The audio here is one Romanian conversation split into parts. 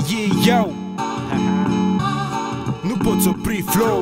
Yo. Nu poți opri flow.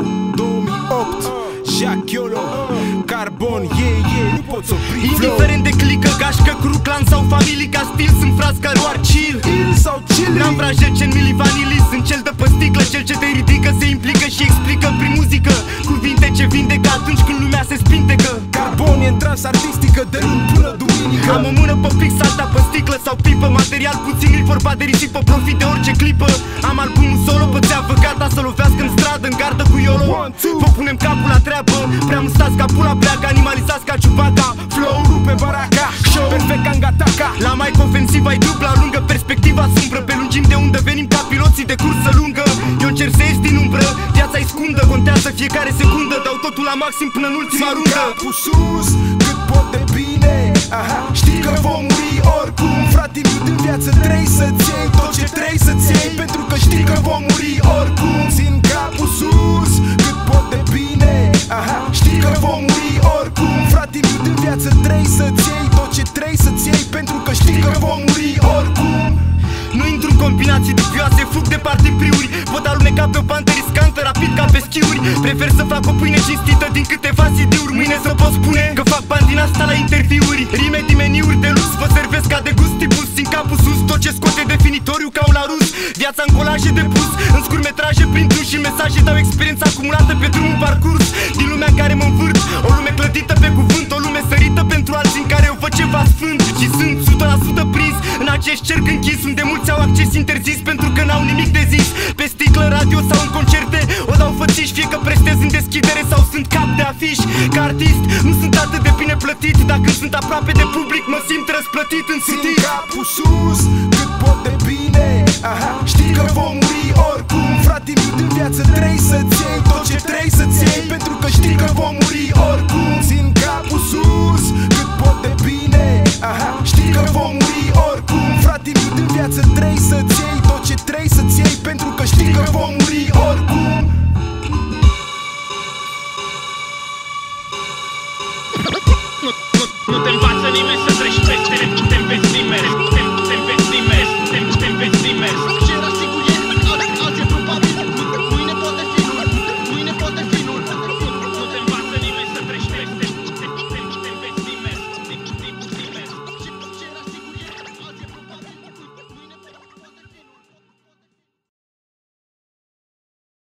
2008 Jacques Yolo, Carbon, nu poți opri flow. Indiferent de clică, gașcă, cru, clan sau familii, ca stil sunt frați care doar chill sau chill. N-am vrajă ce-n milivanilis, sunt cel de pe sticlă, cel ce te ridică, se implică și explică prin muzică cuvinte ce vindecă atunci când lumea se spintecă. Carbon e în trans artistică de luni până duminică. Am o mână pe fix, alta pe sticlă sau pipă, material puțin, e vorba de risipă, profit de orice clipă. Am albumul solo pe țeavă, gata să lovească în stradă, în gardă cu YOLO. Vă punem capul la treabă, prea mustați ca pula pleacă, animalizați ca Chewbacca. Flow rupe baraca, show perfect ca în Gataka. La mic ofensiva e dubla lungă, perspectiva sumbră, pe lungim de undă venim ca piloții de cursă lungă. Eu încerc să ies din umbră, viața e scundă, contează fiecare secundă, dau totul la maxim până în ultima rundă. Capul sus, cât pot de bine. Aha, știi că vom muri oricum. Frate miu, din viață trei să-ți iei tot ce trei să-ți iei, pentru că știi că vom muri oricum. Țin capul sus, cât pot de bine. Aha, știi că vom muri oricum. Frate miu, din viață trei să-ți iei tot ce trei să-ți iei, pentru că știi că vom muri oricum. Nu intru în combinații dubioase, fug departe priuri. Pot aluneca pe o pantă riscantă, rapid ca pe schiuri. Prefer să fac o pâine cinstită din câteva CD-uri. Mâine să pot spune că fac bani din asta la interviuri. Rime din meniuri de lux, vă servesc ca de gustibus. Țin capul sus, tot ce scoate definitoriu ca un larus. Viața în colaje de pus, în scurtmetraje prin duș și mesaje dau experiența acumulată pe drumul parcurs. Din lumea în care mă învârt, o lume clădită pe cuvânt, o lume sărită pentru alții în care eu văd ceva sfânt. Și sunt 100% prins în acest cerc închis, unde mulți au acces interzis pentru că n-au nimic de zis. Pe sticlă, radio sau în concerte o dau fățiși, fie că prestez în deschidere sau sunt cap de afiș. Ca artist nu sunt atât de bine plătit, dar când sunt aproape de public mă simt răsplătit în Țin capul sus, cât pot de bine. Aha, știi că vom muri oricum. Frate miu, din viață trei să-ți iei tot ce trei să-ți iei, pentru că știi că vom muri oricum. Țin capul sus, cât pot de bine. Aha, știi că vom muri oricum. Frate miu, din viață trei să-ți iei tot ce trei să-ți iei, pentru că știi că vom muri oricum.